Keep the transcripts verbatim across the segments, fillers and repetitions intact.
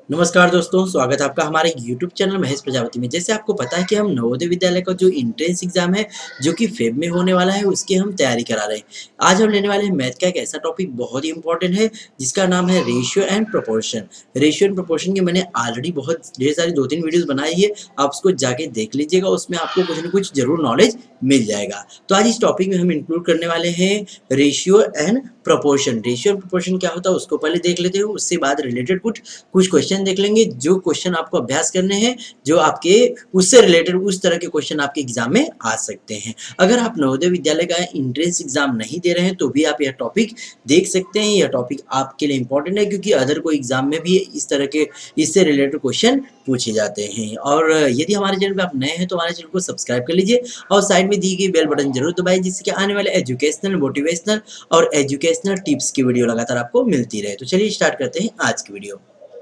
नमस्कार दोस्तों, स्वागत है आपका हमारे यूट्यूब चैनल महेश प्रजापति में। जैसे आपको पता है कि हम नवोदय विद्यालय का जो एंट्रेंस एग्जाम है जो कि फेब में होने वाला है, उसकी हम तैयारी करा रहे हैं। आज हम लेने वाले हैं मैथ का एक ऐसा टॉपिक बहुत ही इंपॉर्टेंट है जिसका नाम है ratio and proportion. Ratio and proportion की मैंने ऑलरेडी बहुत ढेर सारी दो तीन वीडियोस बनाई है, आप उसको जाके देख लीजिएगा, उसमें आपको कुछ ना कुछ जरूर नॉलेज मिल जाएगा। तो आज इस टॉपिक में हम इंक्लूड करने वाले हैं ratio and proportion. Ratio and proportion क्या होता है उसको पहले देख लेते हैं, उससे बाद रिलेटेड कुछ कुछ क्वेश्चन देख लेंगे। जो क्वेश्चन आपको अभ्यास करने हैं, जो आपके उससे रिलेटेड उस तरह के क्वेश्चन आपके एग्जाम में आ सकते हैं। अगर आप नवोदय विद्यालय का एंट्रेंस एग्जाम नहीं दे रहे हैं तो भी आप यह टॉपिक देख सकते हैं। यह टॉपिक आपके लिए इंपॉर्टेंट है क्योंकि अदर कोई एग्जाम में भी इस तरह के इससे रिलेटेड क्वेश्चन पूछे जाते हैं। और यदि हमारे चैनल पर आप नए हैं तो हमारे चैनल को सब्सक्राइब कर लीजिए और साइड में दी गई बेल बटन जरूर दबाइए, जिससे कि आने वाले एजुकेशनल, मोटिवेशनल और एजुकेशनल टिप्स की वीडियो लगातार आपको मिलती रहे। तो चलिए स्टार्ट करते हैं आज की वीडियो।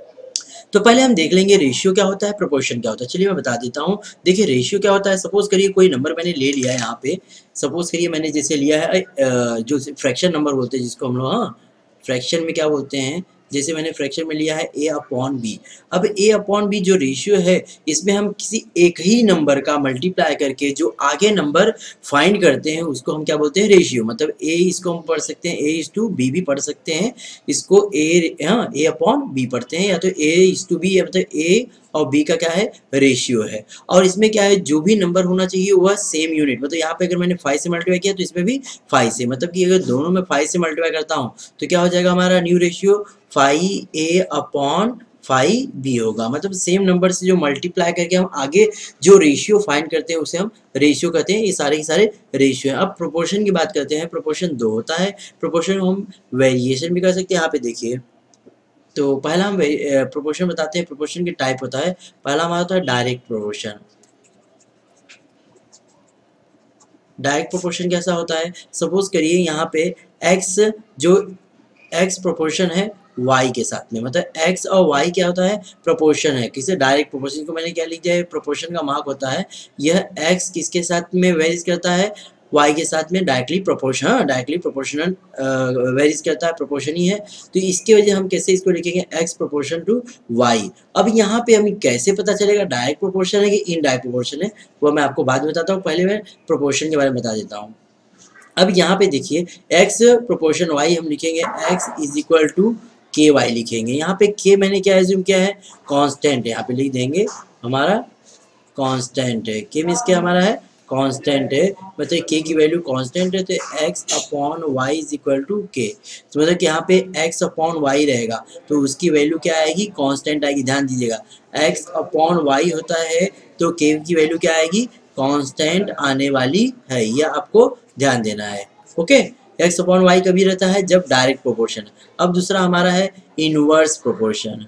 तो पहले हम देख लेंगे रेशियो क्या होता है, प्रोपोर्शन क्या होता है। चलिए मैं बता देता हूँ। देखिए रेशियो क्या होता है, सपोज करिए कोई नंबर मैंने ले लिया है यहाँ पे। सपोज करिए मैंने जैसे लिया है जो फ्रैक्शन नंबर बोलते हैं जिसको हम लोग, हाँ फ्रैक्शन में क्या बोलते हैं, जैसे मैंने फ्रैक्शन में लिया है ए अपॉन बी। अब ए अपॉन बी जो रेशियो है, इसमें हम किसी एक ही नंबर का मल्टीप्लाई करके जो आगे नंबर फाइंड करते हैं उसको हम क्या बोलते हैं, रेशियो। मतलब ए इसको हम पढ़ सकते हैं ए इज टू बी भी पढ़ सकते हैं, इसको ए, हाँ ए अपॉन बी पढ़ते हैं, या तो ए इज टू बी, मतलब ए और बी का क्या है, रेशियो है। और इसमें क्या है, जो भी नंबर होना चाहिए वह सेम यूनिट। मतलब यहाँ पे अगर मैंने फाइव से मल्टीप्लाई किया तो इसमें भी फाइव से, मतलब कि अगर दोनों में फाइव से मल्टीप्लाई करता हूँ तो क्या हो जाएगा हमारा new ratio, five A upon five B होगा। मतलब सेम नंबर से जो मल्टीप्लाई करके हम आगे जो रेशियो फाइंड करते हैं उसे हम रेशियो कहते हैं। ये सारे के सारे रेशियो हैं। अब प्रोपोर्शन की बात करते हैं। प्रोपोर्शन दो होता है। प्रोपोर्शन हम वेरिएशन भी कर सकते हैं। यहाँ पे देखिए, तो पहला हम प्रोपोर्शन बताते हैं। प्रोपोर्शन की टाइप होता है, पहला हमारा होता है डायरेक्ट प्रोपोर्शन। डायरेक्ट प्रोपोर्शन कैसा होता है, सपोज करिए यहाँ पे x जो x प्रोपोर्शन है y के साथ में, मतलब x और y क्या होता है, प्रोपोर्शन है। किसे, डायरेक्ट प्रोपोर्शन को मैंने क्या लिख दिया है, प्रोपोर्शन का मार्क होता है। यह x किसके साथ में वेरीज करता है, y के साथ में डायरेक्टली प्रोपोर्शन, हाँ डायरेक्टली प्रोपोर्शनल वेरीज करता है, प्रोपोर्शन ही है। तो इसकी वजह हम कैसे इसको लिखेंगे, x प्रोपोर्शन टू y। अब यहाँ पे हमें कैसे पता चलेगा डायरेक्ट प्रोपोर्शन है कि इनडायरेक्ट प्रोपोर्शन है, वो मैं आपको बाद में बताता हूँ। पहले मैं प्रोपोर्शन के बारे में बता देता हूँ। अब यहाँ पे देखिए x प्रोपोर्शन y हम लिखेंगे x is equal to K Y लिखेंगे। यहाँ पे k मैंने क्या एज्यूम किया है, कांस्टेंट है, यहाँ पे लिख देंगे हमारा कांस्टेंट है। k मींस क्या हमारा है, कांस्टेंट है, मतलब k की वैल्यू कांस्टेंट है। तो x upon y is equal to k, तो मतलब कि यहाँ पे x अपॉन y रहेगा तो उसकी वैल्यू क्या आएगी, कांस्टेंट आएगी। ध्यान दीजिएगा, x अपॉन y होता है तो k की वैल्यू क्या आएगी, कांस्टेंट आने वाली है। यह आपको ध्यान देना है। ओके, x अपॉन वाई कभी रहता है, जब डायरेक्ट प्रोपोर्शन। अब दूसरा हमारा है इनवर्स प्रोपोर्शन।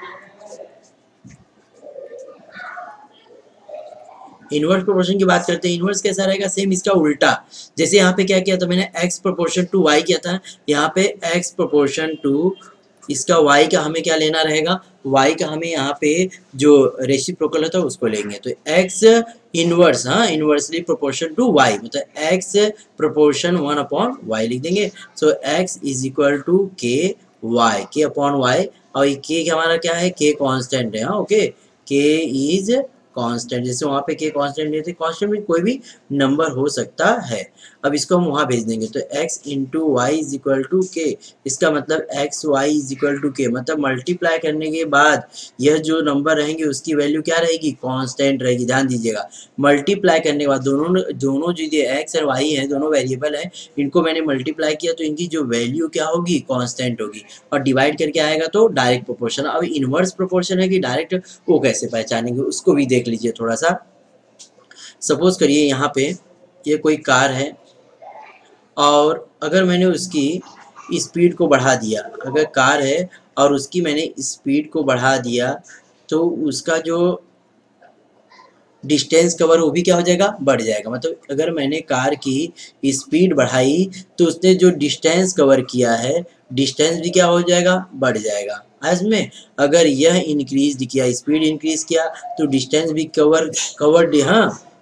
इनवर्स प्रोपोर्शन की बात करते हैं। इनवर्स कैसा रहेगा, सेम इसका उल्टा। जैसे यहाँ पे क्या किया था मैंने, x प्रोपोर्शन टू y किया था, यहाँ पे x प्रोपोर्शन टू इसका y का हमें क्या लेना रहेगा, y का हमें यहाँ पे जो रेसिप्रोकल होता है उसको लेंगे। तो x इनवर्स, हाँ इनवर्सली प्रोपोर्शन टू y, मतलब x proportion one upon y लिख देंगे। So x is equal to K Y, K upon Y. और ये k हमारा क्या है, k कांस्टेंट है, हाँ ओके, k इज कांस्टेंट। जैसे वहाँ पे k कांस्टेंट नहीं थे, कांस्टेंट में कोई भी नंबर हो सकता है। अब इसको हम वहाँ भेज देंगे तो x into Y is equal to K, इसका मतलब x y is equal to K, मतलब मल्टीप्लाई करने के बाद यह जो नंबर रहेंगे उसकी वैल्यू क्या रहेगी, कांस्टेंट रहेगी। ध्यान दीजिएगा, मल्टीप्लाई करने के बाद दोनों दोनों जो ये x और y है, दोनों वेरिएबल है, इनको मैंने मल्टीप्लाई किया तो इनकी जो वैल्यू क्या होगी, कांस्टेंट होगी। और डिवाइड करके आएगा तो डायरेक्ट प्रोपोर्शन। अब इनवर्स प्रोपोर्शन है कि डायरेक्ट, वो कैसे पहचानेंगे उसको भी देख लीजिए थोड़ा सा। सपोज करिए यहाँ पे ये कोई कार है और अगर मैंने उसकी स्पीड को बढ़ा दिया, अगर कार है और उसकी मैंने स्पीड को बढ़ा दिया तो उसका जो डिस्टेंस कवर वो भी क्या हो जाएगा, बढ़ जाएगा। मतलब अगर मैंने कार की स्पीड बढ़ाई तो उसने जो डिस्टेंस कवर किया है, डिस्टेंस भी क्या हो जाएगा, बढ़ जाएगा। इसमें अगर यह इंक्रीज किया, स्पीड इंक्रीज किया तो डिस्टेंस भी कवर कवर्ड, हाँ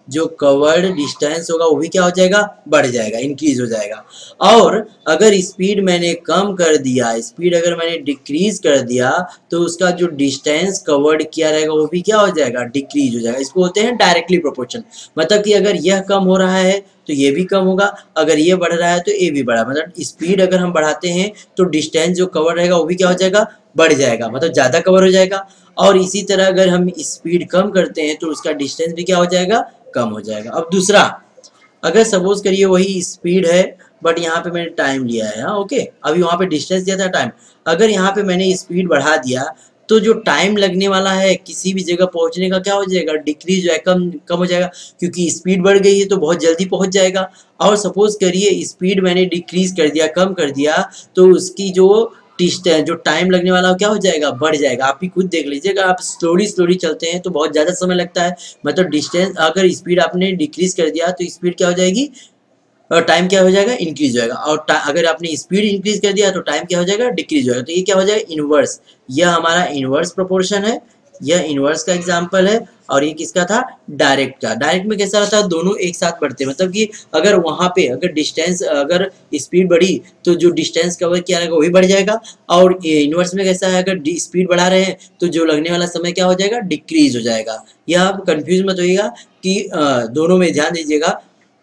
जो कवर्ड डिस्टेंस होगा वो भी क्या हो जाएगा, बढ़ जाएगा, इंक्रीज हो जाएगा। और अगर स्पीड मैंने कम कर दिया, स्पीड अगर मैंने डिक्रीज कर दिया, तो उसका जो डिस्टेंस कवर्ड किया रहेगा वो भी क्या हो जाएगा, डिक्रीज हो जाएगा। इसको बोलते हैं डायरेक्टली प्रोपोर्शन। मतलब कि अगर यह कम हो रहा है तो ये भी कम होगा, अगर ये बढ़ रहा है तो ये भी बढ़ा। मतलब स्पीड अगर हम बढ़ाते हैं तो डिस्टेंस जो कवर रहेगा वो भी क्या हो जाएगा, बढ़ जाएगा, मतलब ज़्यादा कवर हो जाएगा। और इसी तरह अगर हम स्पीड कम करते हैं तो उसका डिस्टेंस भी क्या हो जाएगा, कम हो जाएगा। अब दूसरा, अगर सपोज करिए वही स्पीड है बट यहाँ पे मैंने टाइम लिया है, हाँ ओके, अभी वहाँ पे डिस्टेंस दिया था टाइम, अगर यहाँ पे मैंने स्पीड बढ़ा दिया तो जो टाइम लगने वाला है किसी भी जगह पहुँचने का क्या हो जाएगा, डिक्रीज है, कम कम हो जाएगा, क्योंकि स्पीड बढ़ गई है तो बहुत जल्दी पहुँच जाएगा। और सपोज करिए स्पीड मैंने डिक्रीज कर दिया, कम कर दिया, तो उसकी जो जो टाइम लगने वाला क्या हो जाएगा, बढ़ जाएगा। आप भी खुद देख लीजिएगा, आप स्लोली स्लोली चलते हैं तो बहुत ज़्यादा समय लगता है, मतलब डिस्टेंस अगर स्पीड आपने डिक्रीज कर दिया तो स्पीड क्या हो जाएगी, और टाइम क्या हो जाएगा, इंक्रीज हो जाएगा। और अगर आपने स्पीड इंक्रीज कर दिया तो टाइम क्या हो जाएगा, डिक्रीज हो जाएगा। तो ये क्या हो जाएगा, इनवर्स। यह हमारा इनवर्स प्रोपोर्शन है, यह इनवर्स का एग्जांपल है। और ये किसका था, डायरेक्ट का। डायरेक्ट में कैसा रहता है, दोनों एक साथ बढ़ते हैं, मतलब कि अगर वहाँ पे अगर डिस्टेंस अगर स्पीड बढ़ी तो जो डिस्टेंस कवर किया रहेगा वो भी बढ़ जाएगा। और इनवर्स में कैसा है, अगर स्पीड बढ़ा रहे हैं तो जो लगने वाला समय क्या हो जाएगा, डिक्रीज हो जाएगा। यह आप कंफ्यूज मत होइएगा कि दोनों में ध्यान दीजिएगा।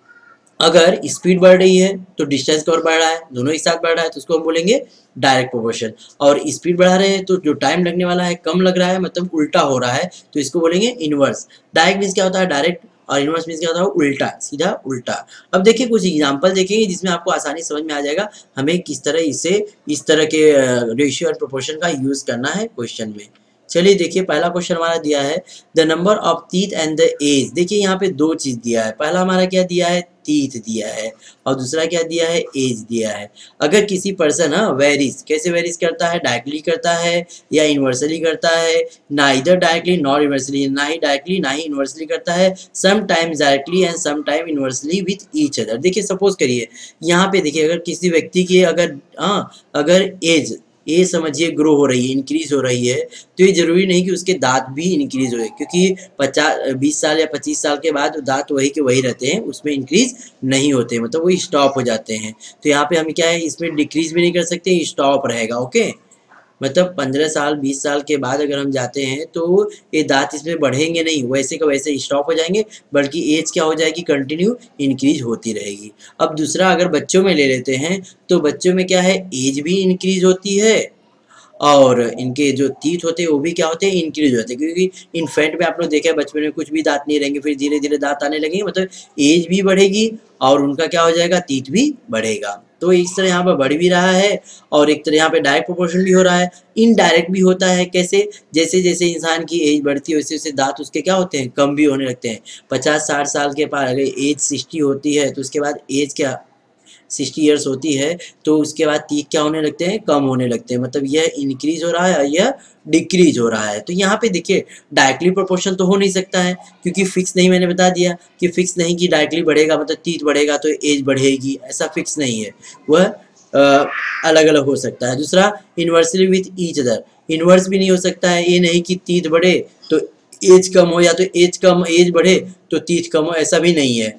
अगर स्पीड बढ़ रही है तो डिस्टेंस कवर बढ़ रहा है, दोनों एक साथ बढ़ रहा है, तो उसको हम बोलेंगे डायरेक्ट प्रोपोर्शन। और स्पीड बढ़ा रहे हैं तो जो टाइम लगने वाला है कम लग रहा है, मतलब उल्टा हो रहा है, तो इसको बोलेंगे इनवर्स। डायरेक्ट मीन्स क्या होता है, डायरेक्ट, और इनवर्स मीन्स क्या होता है, उल्टा, सीधा उल्टा। अब देखिए कुछ एग्जांपल देखेंगे जिसमें आपको आसानी समझ में आ जाएगा हमें किस तरह इसे इस तरह के रेशियो और प्रोपोर्शन का यूज करना है क्वेश्चन में। चलिए देखिए, पहला क्वेश्चन हमारा दिया है the number of teeth and the age. देखिए यहाँ पे दो चीज दिया है, पहला हमारा क्या दिया है, टीथ दिया है, और दूसरा क्या दिया है, एज दिया है। अगर किसी पर्सन हाँ वेरीज, कैसे वेरीज करता है, डायरेक्टली करता है या इन्वर्सली करता है, ना इधर डायरेक्टली नॉर इन्वर्सली, ना ही डायरेक्टली ना ही इन्वर्सली करता है, some times directly and some time inversely with each other. देखिए सपोज करिए यहाँ पे देखिए, अगर किसी व्यक्ति की अगर हाँ अगर एज ये समझिए ग्रो हो रही है, इंक्रीज हो रही है, तो ये जरूरी नहीं कि उसके दांत भी इंक्रीज हो, क्योंकि पचास बीस साल या पच्चीस साल के बाद दांत वही के वही रहते हैं, उसमें इंक्रीज नहीं होते, मतलब वो स्टॉप हो जाते हैं। तो यहाँ पे हम क्या है, इसमें डिक्रीज भी नहीं कर सकते, स्टॉप रहेगा। ओके, मतलब पंद्रह साल बीस साल के बाद अगर हम जाते हैं तो ये दांत इसमें बढ़ेंगे नहीं, वैसे का वैसे स्टॉप हो जाएंगे, बल्कि एज क्या हो जाएगी, कंटिन्यू इंक्रीज होती रहेगी। अब दूसरा अगर बच्चों में ले लेते हैं तो बच्चों में क्या है, एज भी इंक्रीज होती है और इनके जो टीथ होते हैं वो भी क्या होते हैं, इंक्रीज होते हैं, क्योंकि इन्फेंट में आप लोग देखे बचपन में कुछ भी दांत नहीं रहेंगे, फिर धीरे धीरे दांत आने लगेंगे, मतलब एज भी बढ़ेगी और उनका क्या हो जाएगा, टीथ भी बढ़ेगा। तो इस तरह यहाँ पर बढ़ भी रहा है और एक तरह यहाँ पे डायरेक्ट प्रोपोर्शन भी हो रहा है, इनडायरेक्ट भी होता है। कैसे, जैसे जैसे इंसान की एज बढ़ती है वैसे वैसे दांत उसके क्या होते हैं, कम भी होने लगते हैं। पचास साठ साल के पार अगर एज सिक्सटी होती है तो उसके बाद एज क्या सिक्सटी ईयर्स होती है तो उसके बाद टीथ क्या होने लगते हैं, कम होने लगते हैं, मतलब यह इंक्रीज हो रहा है और यह डिक्रीज हो रहा है। तो यहाँ पे देखिए डायरेक्टली प्रोपोर्शन तो हो नहीं सकता है, क्योंकि फिक्स नहीं, मैंने बता दिया कि फिक्स नहीं कि डायरेक्टली बढ़ेगा मतलब टीथ बढ़ेगा तो एज बढ़ेगी, ऐसा फिक्स नहीं है, वह अलग अलग हो सकता है। दूसरा inversely with each other, inverse भी नहीं हो सकता है, ये नहीं कि टीथ बढ़े तो एज कम हो या तो एज कम एज बढ़े तो टीथ कम हो, ऐसा भी नहीं है,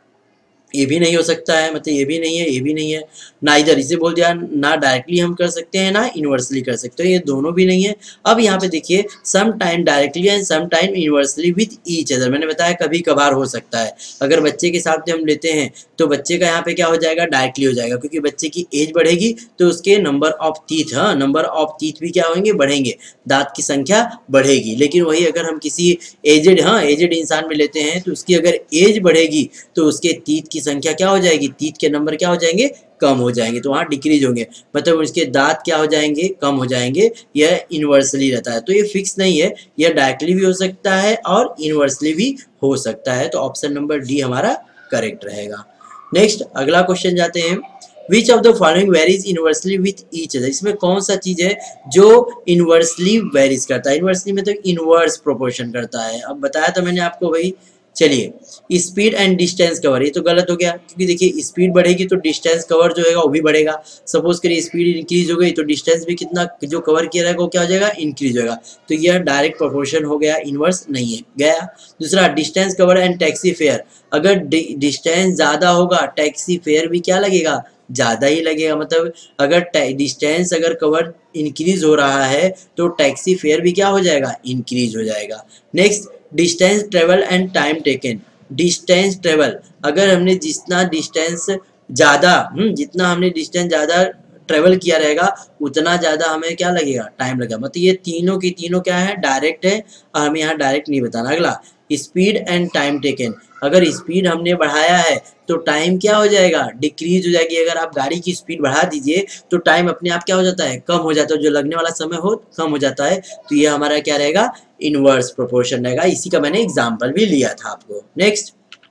ये भी नहीं हो सकता है, मतलब ये भी नहीं है, ये भी नहीं है। ना इधर इसे बोल दिया, ना डायरेक्टली हम कर सकते हैं ना इन्वर्सली कर सकते हैं, ये दोनों भी नहीं है। अब यहाँ पे देखिए some time directly and some time inversely with each other, मैंने बताया कभी कभार हो सकता है। अगर बच्चे के साथ हम लेते हैं तो बच्चे का यहाँ पे क्या हो जाएगा, डायरेक्टली हो जाएगा, क्योंकि बच्चे की एज बढ़ेगी तो उसके नंबर ऑफ टीथ, हाँ नंबर ऑफ टीथ भी क्या होंगे, बढ़ेंगे, दांत की संख्या बढ़ेगी। लेकिन वही अगर हम किसी एजेड हाँ एजेड इंसान में लेते हैं तो उसकी अगर एज बढ़ेगी तो उसके टीथ की संख्या क्या हो जाएगी, टीथ के नंबर क्या हो जाएंगे, कम हो जाएंगे, तो वहाँ डिक्रीज होंगे, मतलब उसके दांत क्या हो जाएंगे, कम हो जाएंगे। यह इन्वर्सली रहता है, तो ये फिक्स नहीं है, यह डायरेक्टली भी हो सकता है और इन्वर्सली भी हो सकता है। तो ऑप्शन नंबर डी हमारा करेक्ट रहेगा। नेक्स्ट अगला क्वेश्चन जाते हैं, which of the following varies inversely with each other, इसमें कौन सा चीज है जो इन्वर्सली वेरीज करता है, इन्वर्सली मतलब इनवर्स प्रोपोर्शन करता है। अब बताया था मैंने आपको भाई, चलिए स्पीड एंड डिस्टेंस कवर, ये तो गलत हो गया क्योंकि देखिए स्पीड बढ़ेगी तो डिस्टेंस कवर जो है वो भी बढ़ेगा। सपोज करिए स्पीड इंक्रीज हो गई तो डिस्टेंस भी कितना जो कवर किया रहेगा वो क्या हो जाएगा, इंक्रीज होगा। तो यह डायरेक्ट प्रोपोर्शन हो गया, इनवर्स नहीं है गया। दूसरा distance cover and taxi fare, अगर डिस्टेंस ज़्यादा होगा टैक्सी फेयर भी क्या लगेगा, ज़्यादा ही लगेगा। मतलब अगर डिस्टेंस अगर कवर इंक्रीज हो रहा है तो टैक्सी फेयर भी क्या हो जाएगा, इंक्रीज हो जाएगा। Next distance travel and time taken, distance travel, अगर हमने जितना डिस्टेंस ज़्यादा जितना हमने डिस्टेंस ज़्यादा ट्रेवल किया रहेगा उतना ज़्यादा हमें क्या लगेगा, टाइम लगेगा। मतलब ये तीनों की तीनों क्या है, डायरेक्ट है और हमें यहाँ डायरेक्ट नहीं बताना। अगला स्पीड एंड टाइम टेकन, अगर स्पीड हमने बढ़ाया है तो टाइम क्या हो जाएगा, डिक्रीज हो जाएगी। अगर आप गाड़ी की स्पीड बढ़ा दीजिए तो टाइम अपने आप क्या हो जाता है, कम हो जाता है, जो लगने वाला समय हो कम हो जाता है। तो ये हमारा क्या रहेगा, इनवर्स प्रोपोर्शन रहेगा। इसी का मैंने एग्जाम्पल भी लिया था आपको। नेक्स्ट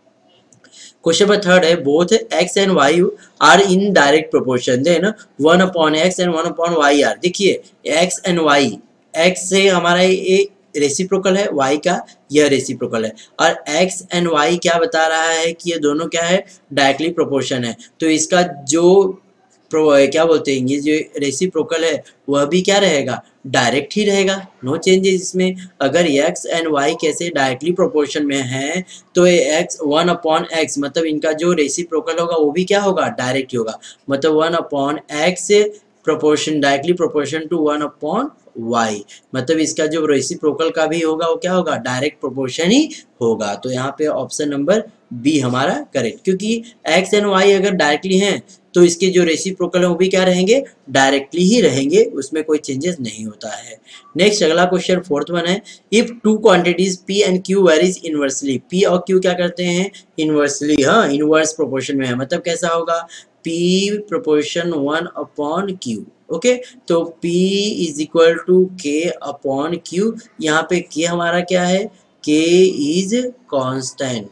क्वेश्चन नंबर थर्ड है both x and y are in direct proportion, then one upon x and one upon y are. देखिए एक्स एंड वाई, एक्स से हमारा ये रेसिप्रोकल है, वाई का यह रेसिप्रोकल है, और एक्स एंड वाई क्या बता रहा है कि ये दोनों क्या है, डायरेक्टली प्रोपोर्शन है। तो इसका जो क्या बोलते हैं ये जो रेसिप्रोकल है वह भी क्या रहेगा, डायरेक्ट ही रहेगा, नो चेंजेस इसमें। अगर एक्स एंड वाई कैसे डायरेक्टली प्रोपोर्शन में है तो ये एक्स वन अपॉन एक्स, मतलब इनका जो रेसिप्रोकल होगा वो भी क्या होगा, डायरेक्ट ही होगा। मतलब one upon x proportion directly proportion to one upon y, मतलब इसका जो रेसिप्रोकल का भी होगा वो क्या होगा, डायरेक्ट प्रोपोर्शन ही होगा। तो यहाँ पे ऑप्शन नंबर बी हमारा करेक्ट, क्योंकि एक्स एंड वाई अगर डायरेक्टली हैं तो इसके जो रेसिप्रोकल है वो भी क्या रहेंगे, डायरेक्टली ही रहेंगे, उसमें कोई चेंजेस नहीं होता है। नेक्स्ट अगला क्वेश्चन फोर्थ वन है, if two quantities P and Q varies inversely, P और क्यू क्या करते हैं, इनवर्सली, हाँ इनवर्स प्रोपोर्शन में है। मतलब कैसा होगा, P proportion one upon Q, okay. तो P is equal to K upon Q, यहाँ पे K हमारा क्या है, K इज कांस्टेंट,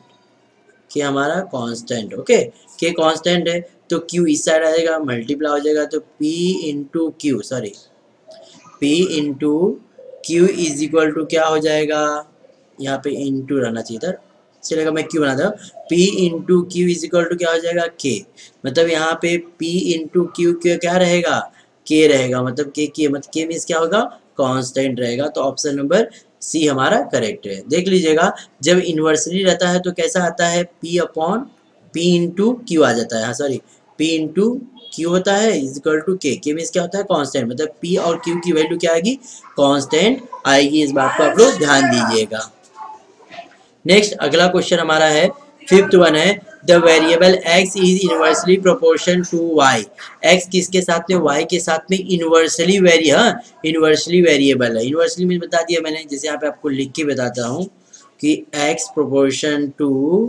K हमारा कांस्टेंट, ओके, K कांस्टेंट है तो Q इस साइड आएगा, मल्टीप्लाई हो जाएगा, तो P into Q, sorry P into Q is equal to क्या हो जाएगा, यहाँ पे इंटू रहना चाहिए था, चलेगा मैं क्यू बना दूँ, P into Q is equal to क्या हो जाएगा, K। मतलब यहाँ पे P इंटू क्यू क्या रहेगा, K रहेगा। मतलब K की मतलब K मीन्स क्या होगा, कांस्टेंट रहेगा। तो ऑप्शन नंबर सी हमारा करेक्ट है। देख लीजिएगा जब इन्वर्सली रहता है तो कैसा आता है, P upon P into Q आ जाता है, हाँ सॉरी P इंटू क्यू होता है is equal to K। K means क्या होता है, कांस्टेंट, मतलब P और Q की वैल्यू क्या आएगी, कांस्टेंट आएगी। इस बात को आप लोग ध्यान दीजिएगा। नेक्स्ट अगला क्वेश्चन हमारा है फिफ्थ वन है, the variable x is inversely proportion to y, x किसके साथ में, y के साथ में इनवर्सली वेरी हाँ इनवर्सली वेरिएबल है। इनवर्सली में बता दिया मैंने, जैसे यहाँ पे आपको लिख के बताता हूँ कि x proportion to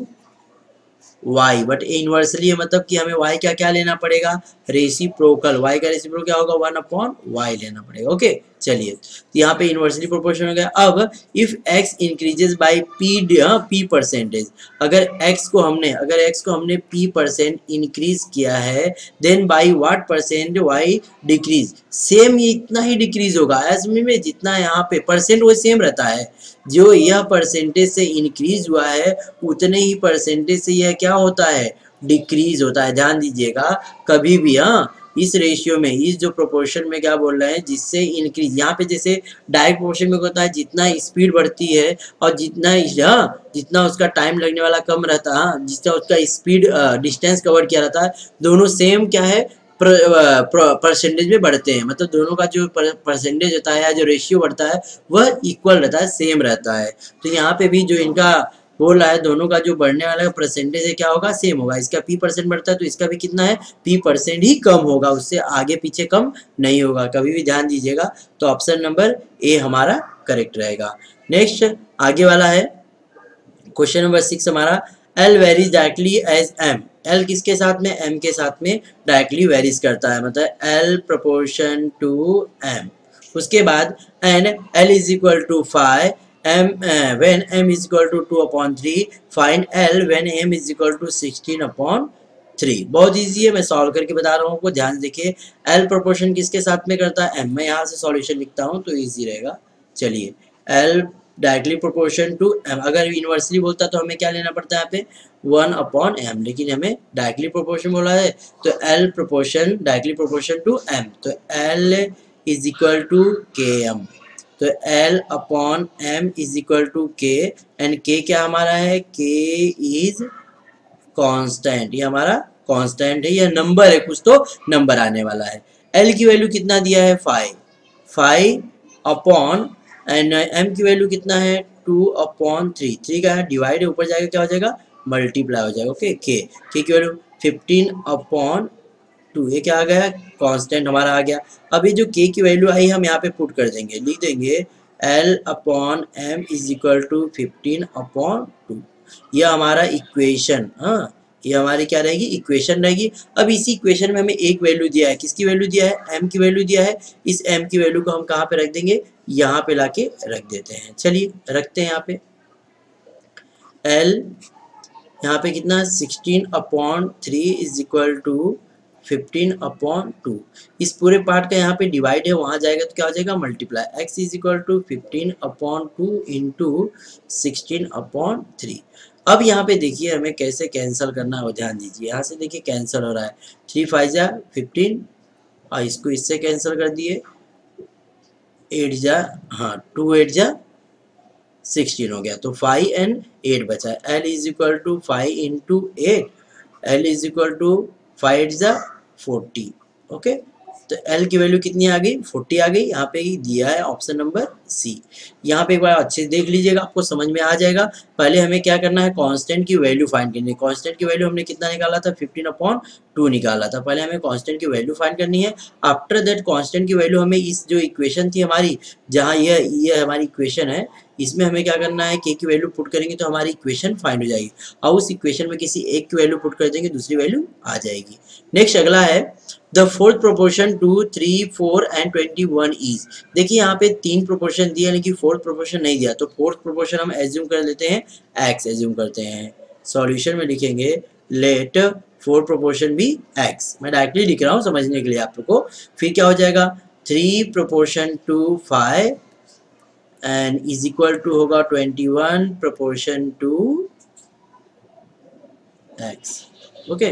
y, but inversely है मतलब कि हमें y क्या क्या लेना पड़ेगा, रेसिप्रोकल, y का रेसिप्रोकल क्या होगा, वन अपॉन y लेना पड़ेगा, ओके। चलिए तो यहाँ पे इनवर्सली प्रोपोर्शन हो गया। अब if x increases by p p percentage, अगर x को हमने अगर x को हमने p परसेंट इंक्रीज किया है, then by what percent y decrease, same ये इतना ही डिक्रीज होगा एज में जितना यहाँ पे परसेंट वो सेम रहता है, जो यह परसेंटेज से इंक्रीज हुआ है उतने ही परसेंटेज से यह क्या होता है, डिक्रीज होता है। ध्यान दीजिएगा कभी भी, हाँ इस रेशियो में, इस जो प्रोपोर्शन में क्या बोल रहे हैं, जिससे इंक्रीज, यहाँ पे जैसे डायरेक्ट प्रोपोर्शन में होता है जितना स्पीड बढ़ती है और जितना हाँ जितना उसका टाइम लगने वाला कम रहता है, जितना उसका स्पीड डिस्टेंस कवर किया रहता है, दोनों सेम क्या है, परसेंटेज में बढ़ते हैं। मतलब दोनों का जो परसेंटेज होता है या जो रेशियो बढ़ता है वह इक्वल रहता है, सेम रहता है। तो यहाँ पे भी जो इनका बोल रहा है दोनों का जो बढ़ने वाला परसेंटेज है क्या होगा, सेम होगा। इसका p परसेंट बढ़ता है तो इसका भी कितना है, p परसेंट ही कम होगा, उससे आगे पीछे कम नहीं होगा, कभी भी ध्यान दीजिएगा। तो ऑप्शन नंबर ए हमारा करेक्ट रहेगा। नेक्स्ट आगे वाला है क्वेश्चन नंबर सिक्स हमारा, L varies directly as M, L किसके साथ में, M के साथ में डायरेक्टली वेरीज करता है, मतलब L प्रोपोर्शन टू M। उसके बाद and L is equal to five M uh, when M is equal to two upon three, find L when M is equal to sixteen upon three. बहुत easy है, मैं solve करके बता रहा हूँ आपको, ध्यान देखिए। L प्रोपोर्शन किसके साथ में करता है, M, मैं यहाँ से सॉल्यूशन लिखता हूँ तो इजी रहेगा। चलिए L directly proportion to M. अगर इनवर्सली बोलता तो हमें क्या लेना पड़ता है यहाँ पे वन अपॉन एम, लेकिन हमें डायरेक्टली प्रोपोर्शन बोला है तो L proportion directly proportion to M, तो L is equal to K M, तो L upon M is equal to K, and K क्या हमारा है, के इज कांस्टेंट, ये हमारा कांस्टेंट है, ये नंबर है, कुछ तो नंबर आने वाला है। एल की वैल्यू कितना दिया है five, five upon and M की वैल्यू कितना है टू अपॉन थ्री, थ्री का डिवाइड है ऊपर जाएगा क्या हो जाएगा मल्टीप्लाई हो जाएगा। ओके के के की वैल्यू फिफ्टीन अपॉन टू, ये क्या आ गया कांस्टेंट हमारा आ गया। अब ये जो के की वैल्यू आई हम यहाँ पे पुट कर देंगे, लिख देंगे L upon M is equal to fifteen upon two, ये हमारा इक्वेशन, हाँ ये हमारी क्या रहेगी इक्वेशन रहेगी। अब इसी इक्वेशन में हमें एक वैल्यू दिया है, किसकी वैल्यू दिया है एम की वैल्यू दिया है, इस एम की वैल्यू को हम कहाँ पे रख देंगे यहाँ पे लाके रख देते हैं। चलिए रखते हैं यहाँ पे एल, यहाँ पे कितना sixteen upon three is equal to fifteen upon two, इस पूरे पार्ट का यहाँ पे डिवाइड है वहाँ जाएगा तो क्या हो जाएगा multiply, x is equal to fifteen upon two into sixteen upon three. अब यहाँ पे देखिए हमें कैसे कैंसिल करना है वो ध्यान दीजिए, यहाँ से देखिए कैंसिल हो रहा है, थ्री फाइव जा फिफ्टीन और इसको इससे कैंसिल कर दिए, एट जा हाँ टू एट जा सिक्सटीन हो गया, तो फाइव एंड एट बचा है, L is equal to five into eight, L is equal to five eight जा फोर्टी। ओके तो L की वैल्यू कितनी आ गई फोर्टी आ गई, यहाँ पे ही दिया है ऑप्शन नंबर सी। यहाँ पे एक बार अच्छे से देख लीजिएगा आपको समझ में आ जाएगा। पहले हमें क्या करना है कांस्टेंट की वैल्यू फाइंड करनी है, कांस्टेंट की वैल्यू हमने कितना निकाला था फिफ्टीन अपॉन टू निकाला था, पहले हमें कांस्टेंट की वैल्यू फाइंड करनी है। आफ्टर दैट कांस्टेंट की वैल्यू हमें इस जो इक्वेशन थी हमारी, जहाँ ये ये हमारी इक्वेशन है, इसमें हमें क्या करना है के की वैल्यू पुट करेंगे तो हमारी इक्वेशन फाइंड हो जाएगी, और उस इक्वेशन में किसी एक की वैल्यू पुट कर देंगे दूसरी वैल्यू आ जाएगी। नेक्स्ट अगला है the fourth proportion to three four and twenty one is, देखिए यहाँ पे तीन प्रोपोर्शन दिया लेकिन फोर्थ प्रोपोर्शन नहीं दिया, तो फोर्थ प्रोपोर्शन हम एज्यूम कर लेते हैं एक्स एज्यूम करते हैं। सॉल्यूशन में लिखेंगे लेट फोर्थ प्रोपोर्शन भी एक्स, मैं डायरेक्टली लिख रहा हूँ समझने के लिए आप लोग को। फिर क्या हो जाएगा three proportion to five and is equal to होगा twenty one proportion to x. Okay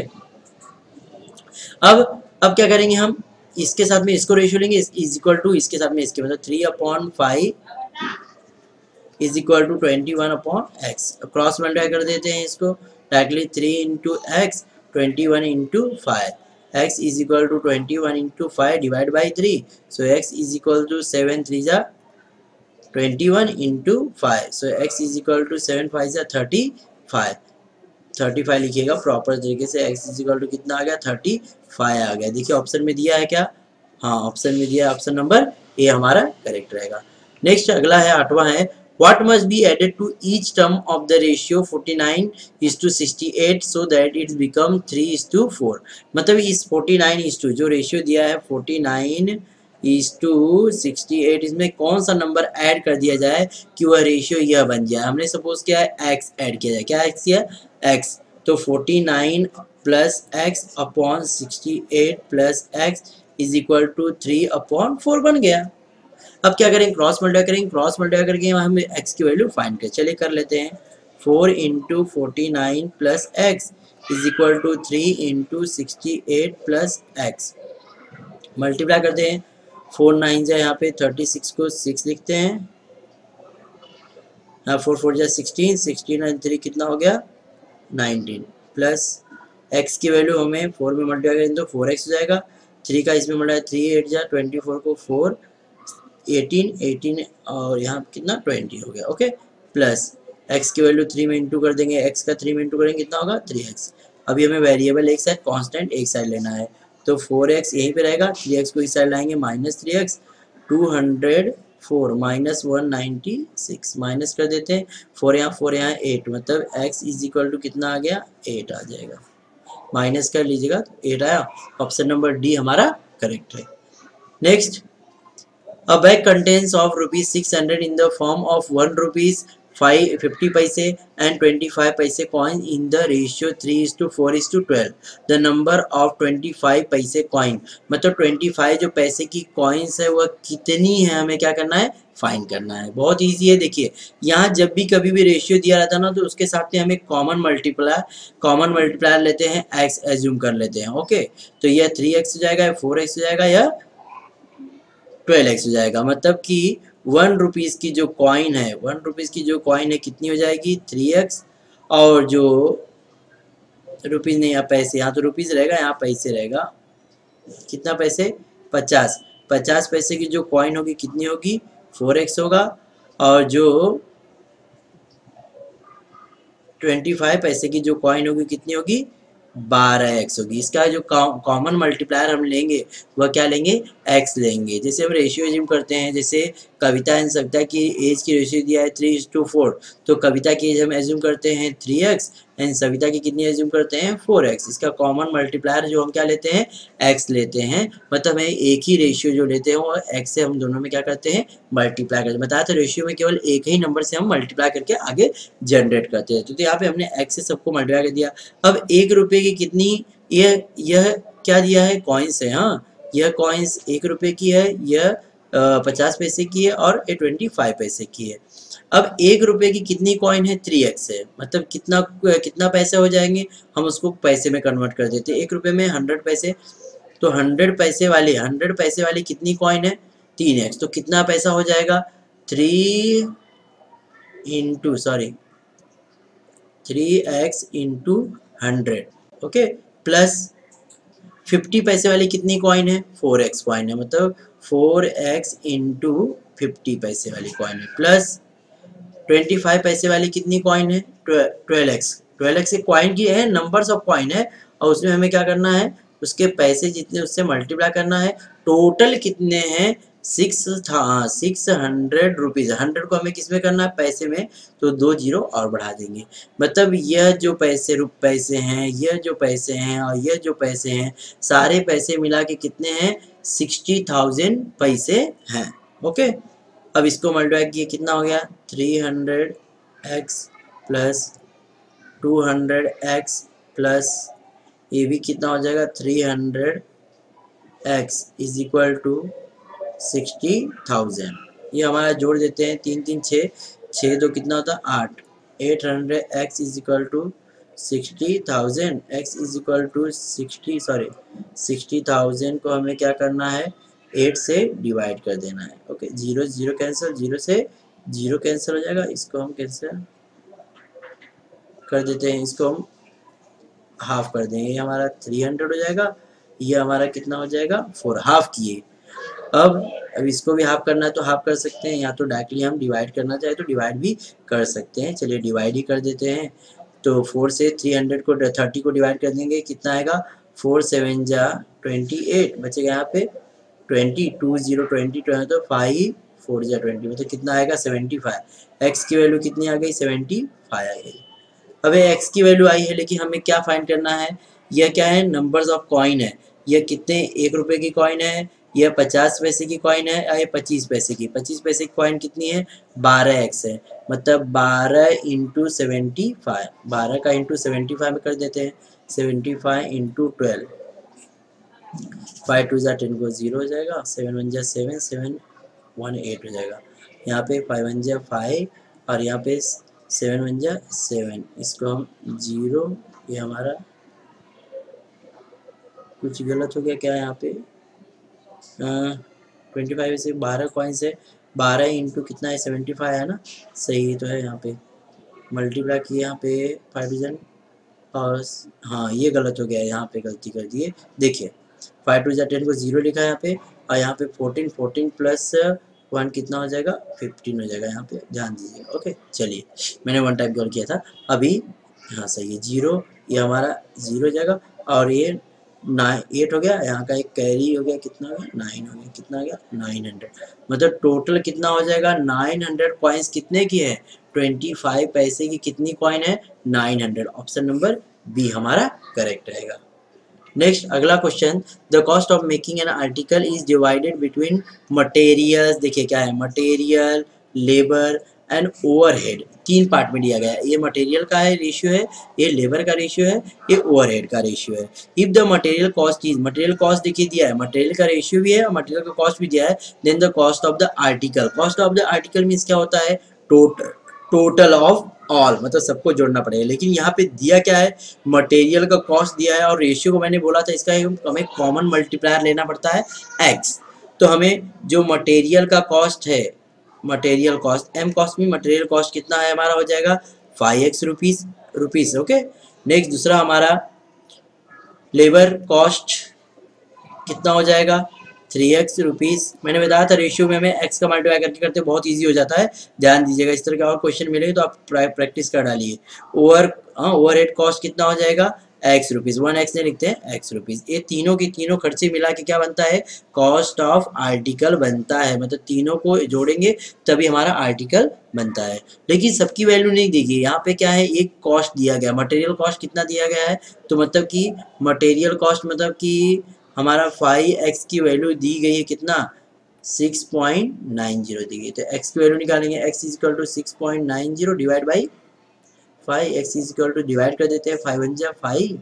अब अब क्या करेंगे हम इसके साथ में इसको रेशियो लेंगे, इज इक्वल टू इसके साथ में इसके, मतलब three upon five is equal to twenty one upon x, cross multiply कर देते हैं इसको directly, three into x twenty one into five, x is equal to twenty one into five divide by three, so x is equal to seven three जा twenty one into five, so x is equal to seven five जा thirty five, thirty five लिखिएगा proper तरीके से, x is equal to कितना आ गया thirty five आ गया। देखिए option में दिया है क्या, हाँ ऑप्शन में दिया है, ऑप्शन नंबर ए हमारा करेक्ट रहेगा। नेक्स्ट अगला है आठवां है what must be added to each term of the ratio forty nine is to sixty eight so that it's become three is to four, मतलब इस फोर्टी नाइन इज टू जो ratio दिया है forty nine is to sixty eight, इसमें कौन सा number add कर दिया जाए कि वह रेशियो यह बन जाए। हमने सपोज किया है x ऐड किया जाए, क्या x किया x, तो forty nine plus x upon sixty eight plus x is equal to three upon four बन गया। अब क्या करेंगे क्रॉस मल्टीप्लाई करेंगे, क्रॉस मल्टीप्लाई करके हम x की वैल्यू फाइंड करें, चलिए कर लेते हैं, four into forty nine plus x is equal to three into sixty eight plus x, multiply करते हैं, फोर नाइन जा यहाँ पे थर्टी सिक्स को सिक्स लिखते हैं, यहाँ फोर फोर जा सिक्सटीन, सिक्सटीन एंड थ्री कितना हो गया नाइनटीन, प्लस x की वैल्यू हमें फोर में मल्टीप्लाई करें तो फोर एक्स हो जाएगा, थ्री का इसमें मल्टीप्लाई थ्री एट जा ट्वेंटी फोर को फोर एटीन, एटीन और यहाँ कितना ट्वेंटी हो गया। ओके प्लस x की वैल्यू थ्री में इंटू कर देंगे, x का थ्री में इंटू करेंगे कितना होगा थ्री एक्स। अभी हमें वेरिएबल एक साइड कांस्टेंट एक साइड लेना है, तो फोर एक्स यहीं पे रहेगा, थ्री एक्स को इस साइड लाएंगे minus three x, two hundred four minus one ninety six, minus कर देते हैं, फोर यहाँ फोर यहाँ एट, मतलब x इज इक्वल टू कितना आ गया एट आ जाएगा, माइनस कर लीजिएगा तो एट आया, ऑप्शन नंबर डी हमारा करेक्ट है। Next a bag contains of rupees six hundred in the form of one rupees five fifty paise and twenty five paise coin in the ratio three is to four is to twelve. The number of twenty five paise coin, मतलब twenty five जो पैसे की coins है वह कितनी है, हमें क्या करना है, फाइंड करना है। बहुत इजी है। देखिए यहाँ जब भी कभी भी रेशियो दिया रहता है ना, तो उसके साथ में हम एक कॉमन मल्टीप्लायर कॉमन मल्टीप्लायर लेते हैं, एक्स एज्यूम कर लेते हैं। ओके, तो यह थ्री एक्स हो जाएगा, फोर एक्स हो जाएगा, या ट्वेल्व एक्स हो जाएगा। मतलब कि वन रुपीज़ की जो कॉइन है वन रुपीज़ की जो कॉइन है कितनी हो जाएगी, थ्री एक्स। और जो रुपीज़ नहीं, यहाँ पैसे, यहाँ तो रुपीज़ रहेगा, यहाँ पैसे रहेगा। कितना पैसे, पचास। पचास पैसे की जो कॉइन होगी कितनी होगी, फोर एक्स होगा। और जो ट्वेंटी फाइव पैसे की जो कॉइन होगी कितनी होगी, बारह एक्स होगी। इसका जो कॉमन मल्टीप्लायर हम लेंगे वह क्या लेंगे, एक्स लेंगे। जैसे हम रेशियो एज्यूम करते हैं, जैसे कविता एंड सविता की एज की रेशियो दिया है थ्री इज टू फोर, तो कविता की एज हम एज्यूम करते हैं थ्री एक्स एंड सविता की कितनी एज्यूम करते हैं, फोर एक्स। इसका कॉमन मल्टीप्लायर जो हम क्या लेते हैं, एक्स लेते हैं। मतलब हमें एक ही रेशियो जो लेते हैं वो एक्स से हम दोनों में क्या करते हैं, मल्टीप्लाई करते हैं। बताया था रेशियो में केवल एक ही नंबर से हम मल्टीप्लाई करके आगे जनरेट करते हैं। तो, तो यहाँ पे हमने एक्स से सबको मल्टीप्लाई कर दिया। अब एक रुपये की कितनी, यह यह क्या दिया है, कॉइन्स है। हाँ, यह कॉइन्स एक रुपये की है, यह पचास पैसे की है, और ये ट्वेंटी फाइव पैसे की है। अब एक रुपये की कितनी कॉइन है, थ्री एक्स है। मतलब कितना कितना पैसे हो जाएंगे, हम उसको पैसे में कन्वर्ट कर देते हैं। एक रुपये में हंड्रेड पैसे, तो हंड्रेड पैसे वाले हंड्रेड पैसे वाली कितनी कॉइन है, तीन एक्स। तो कितना पैसा हो जाएगा, three into sorry three x into hundred. Okay, plus fifty पैसे वाली कितनी कॉइन है, फोर एक्स कॉइन है। मतलब फोर एक्स इंटू फिफ्टी पैसे वाली कॉइन है, प्लस ट्वेंटी फाइव पैसे वाली कितनी कॉइन है, twelve x. Twelve x coin की है, नंबर्स ऑफ कॉइन है, और उसमें हमें क्या करना है, उसके पैसे जितने उससे मल्टीप्लाई करना है। टोटल कितने हैं, सिक्स था सिक्स हंड्रेड रुपीज़। हंड्रेड को हमें किस में करना है, पैसे में, तो दो जीरो और बढ़ा देंगे। मतलब यह जो पैसे रुप पैसे हैं, यह जो पैसे हैं और यह जो पैसे हैं, सारे पैसे मिला के कितने हैं, सिक्सटी थाउजेंड पैसे हैं। ओके, अब इसको मल्टीप्लाई किए कितना हो गया, three hundred x plus two hundred x plus ये भी कितना हो जाएगा, three hundred x is equal to sixty thousand. ये हमारा जोड़ देते हैं, तीन तीन छः, छः दो कितना होता है, आठ। Eight hundred x is equal to sixty thousand. X is equal to sixty sorry sixty thousand को हमें क्या करना है, एट से डिवाइड कर देना है। Okay, zero zero cancel, zero से जीरो कैंसिल हो जाएगा, इसको हम कैंसिल कर देते हैं, इसको हम हाफ कर देंगे। ये हमारा थ्री हंड्रेड हो जाएगा, ये हमारा कितना हो जाएगा, फोर। हाफ किए। अब अब इसको भी हाफ करना है तो हाफ कर सकते हैं, या तो डायरेक्टली हम डिवाइड करना चाहे तो डिवाइड भी कर सकते हैं। चलिए डिवाइड ही कर देते हैं। तो फोर से थ्री हंड्रेड को थर्टी को डिवाइड कर देंगे, कितना आएगा, फोर सेवन जा ट्वेंटी एट, बचेगा यहाँ पे ट्वेंटी, टू जीरो ट्वेंटी, तो फाइव फोर जा ट्वेंटी, मतलब कितना आएगा, सेवेंटी फाइव। एक्स की वैल्यू कितनी आ गई, सेवेंटी फाइव आ गई। अब एक्स की वैल्यू आई है, लेकिन हमें क्या फाइंड करना है, यह क्या है, नंबर्स ऑफ कॉइन है। यह कितने, एक रुपए की कॉइन है, यह पचास पैसे की कॉइन है, या पच्चीस पैसे की। पच्चीस पैसे की कॉइन कितनी है, बारह एक्स है। मतलब बारह इंटू सेवेंटी फाइव, बारह का इंटू सेवेंटी फाइव में कर देते हैं, seventy five into twelve, five two जा टेन को जीरो हो जाएगा, सेवन वन जा सेवन, सेवन वन एट हो जाएगा। यहाँ पे फाइव वन जा फाइव, और यहाँ पे सेवन वन जा सेवन, इसको हम जीरो, ये हमारा कुछ गलत हो गया क्या, यहाँ पे ट्वेंटी फाइव से बारह कॉइन्स है, बारह इंटू कितना है, सेवेंटी फाइव है ना, सही तो है। यहाँ पे मल्टीप्लाई किए, यहाँ पे फाइव डिजन, और हाँ ये गलत हो गया है, यहाँ पे गलती कर दिए। देखिए फाइव टू जा टेन को जीरो लिखा है यहाँ पे, और यहाँ पे फोर्टीन, फोर्टीन प्लस वन कितना हो जाएगा, फिफ्टीन हो जाएगा। यहाँ पे ध्यान दीजिए। ओके, चलिए मैंने वन टाइप कॉल किया था अभी, हाँ सही है, जीरो, ये हमारा जीरो हो जाएगा, और ये नाइन एट हो गया, यहाँ का एक कैरी हो गया, कितना हो गया, नाइन हो गया, कितना हो गया, नाइन हंड्रेड। मतलब टोटल कितना हो जाएगा, नाइन हंड्रेड कॉइन्स कितने की है, ट्वेंटी फाइव पैसे की कितनी कॉइन है, nine hundred. Option number B हमारा करेक्ट रहेगा। नेक्स्ट अगला question, the cost of making an article is divided between materials. देखिए क्या है, मटेरियल, लेबर एंड ओवरहेड तीन पार्ट में दिया गया है। ये मटेरियल का है रेशियो है, ये लेबर का रेशियो है, ये ओवरहेड का रेशियो है। If the material cost is, material cost देखिए दिया है, मटेरियल का रेशियो भी है और मटेरियल का कॉस्ट भी दिया है। Then the cost of the article, cost of the article means क्या होता है, टोटल टोटल ऑफ ऑल, मतलब सबको जोड़ना पड़ेगा। लेकिन यहाँ पे दिया क्या है, मटेरियल का कॉस्ट दिया है और रेशियो को मैंने बोला था इसका हमें कॉमन मल्टीप्लायर लेना पड़ता है एक्स। तो हमें जो मटेरियल का कॉस्ट है, मटेरियल कॉस्ट एम कॉस्ट में मटेरियल कॉस्ट कितना है हमारा हो जाएगा five X rupees rupees okay. Next दूसरा हमारा लेबर कॉस्ट कितना हो जाएगा थ्री एक्स रुपीज। मैंने बताया था रेशियो में हमें एक्स का मल्टीप्लाई करके करते बहुत इजी हो जाता है, ध्यान दीजिएगा। इस तरह के और क्वेश्चन मिलेंगे तो आप प्रैक्टिस कर डालिए। ओवर हाँ ओवर हेड कॉस्ट कितना हो जाएगा एक्स रुपीज, वन एक्स नहीं लिखते हैं एक्स रुपीज। ये तीनों की तीनों खर्चे मिला के क्या बनता है, कॉस्ट ऑफ आर्टिकल बनता है। मतलब तीनों को जोड़ेंगे तभी हमारा आर्टिकल बनता है। लेकिन सबकी वैल्यू नहीं दी गई, यहाँ पे क्या है एक कॉस्ट दिया गया, मटेरियल कॉस्ट कितना दिया गया है, तो मतलब कि मटेरियल कॉस्ट मतलब कि हमारा फाइव एक्स की वैल्यू दी गई है कितना सिक्स पॉइंट नाइन जीरो दी गई। तो एक्स की वैल्यू निकालेंगे, X is equal to six point nine zero divide by five, x is equal to divide कर देते हैं, फाइव वन जा फाइव,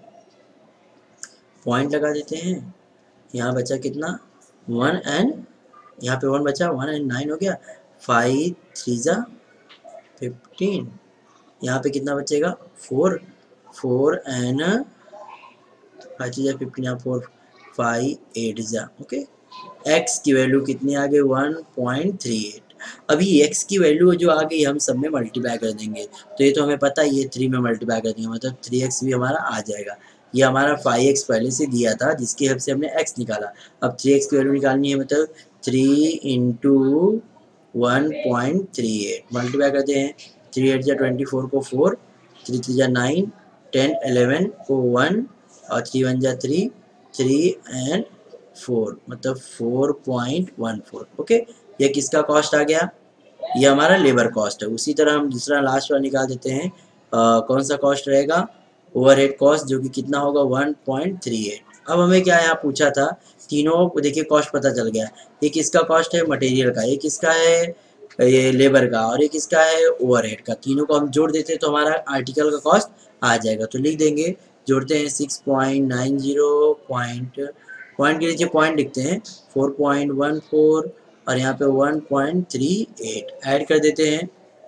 पॉइंट लगा देते हैं। यहाँ बचा कितना वन एंड यहाँ पे वन बचा, वन एंड नाइन हो गया, फाइव थ्री जा फिफ्टीन, यहाँ पे कितना बचेगा four, four and five three जा फिफ्टीन, यहाँ फोर फाइव एट जा ओके। एक्स की वैल्यू कितनी आ गई वन पॉइंट थ्री एट। अभी x की वैल्यू जो आ गई हम सब में मल्टीप्लाई कर देंगे, तो ये तो हमें पता है ये थ्री में मल्टीप्लाई कर देंगे मतलब थ्री एक्स भी हमारा आ जाएगा। ये हमारा फाइव एक्स पहले से दिया था जिसकी हेल्प से हमने x निकाला। अब थ्री एक्स की वैल्यू निकालनी है, मतलब three into one point three eight multiply करते हैं, थ्री एट जा ट्वेंटी फोर को फोर, थ्री थ्री जा नाइन, टेन एलेवन को वन और थ्री वन जा थ्री, थ्री एंड फोर मतलब four point one four okay. ये किसका कॉस्ट आ गया, ये हमारा लेबर कॉस्ट है। उसी तरह हम दूसरा लास्ट वाला निकाल देते हैं, आ, कौन सा कॉस्ट रहेगा ओवरहेड कॉस्ट, जो कि कितना होगा वन पॉइंट थ्री एट। अब हमें क्या यहाँ पूछा था, तीनों को देखिए कॉस्ट पता चल गया, ये किसका कॉस्ट है मटेरियल का, ये किसका है ये लेबर का, और ये किसका है ओवरहेड का। तीनों को हम जोड़ देते हैं तो हमारा आर्टिकल का कॉस्ट आ जाएगा। तो लिख देंगे, जोड़ते हैं six point nine zero point point के नीचे पॉइंट लिखते हैं फोर पॉइंट वन फोर और यहाँ पे one point three eight add कर देते हैं,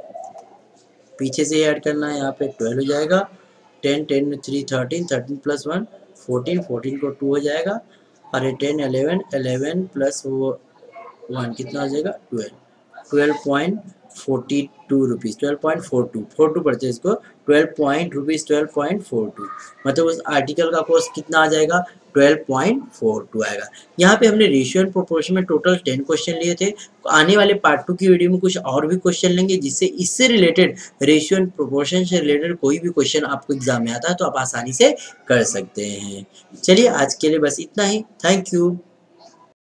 पीछे से ऐड करना है, यहाँ पे ट्वेल्व हो जाएगा, ten ten three thirteen, thirteen plus one fourteen, fourteen को टू हो जाएगा और ये टेन एलेवन, एलेवन प्लस वो वन कितना हो जाएगा twelve, twelve point forty two rupees, twelve point four two four two पड़ते हैं इसको, twelve point rupees twelve point four two मतलब उस आर्टिकल का कॉस्ट कितना आ जाएगा ट्वेल्व पॉइंट फोर टू आएगा। यहाँ पे हमने रेशियो एंड प्रोपोर्शन में टोटल टेन क्वेश्चन लिए थे। आने वाले पार्ट टू की वीडियो में कुछ और भी क्वेश्चन लेंगे जिससे इससे रिलेटेड रेशियो एंड प्रोपोर्शन से रिलेटेड कोई भी क्वेश्चन आपको एग्जाम में आता है तो आप आसानी से कर सकते हैं। चलिए आज के लिए बस इतना ही, थैंक यू।